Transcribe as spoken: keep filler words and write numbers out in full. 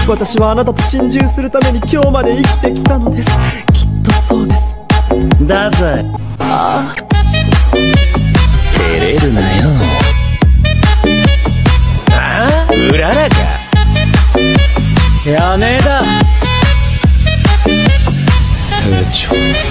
私はあなたと心中するために今日まで生きてきたのです。きっとそうです。 だぜ。 ああ、 照れるなよ。ああ、うららか。やめだ。部長。